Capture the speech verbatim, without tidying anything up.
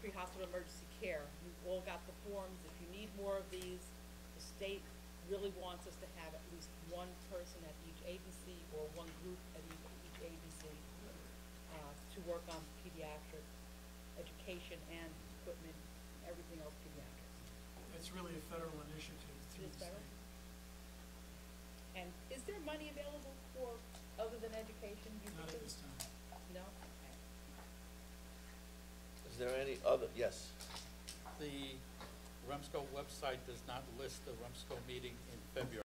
pre-hospital emergency care. You all got the forms. If you need more of these, the state really wants us to have at least one person at each agency or one group at each, each agency uh, to work on pediatric education and equipment, everything else pediatrics. It's really a federal initiative through Is the federal? state. And is there money available for other than education? You Not think at this there's- time. No? Okay. Is there any other, yes? The REMSCO website does not list the REMSCO meeting in February.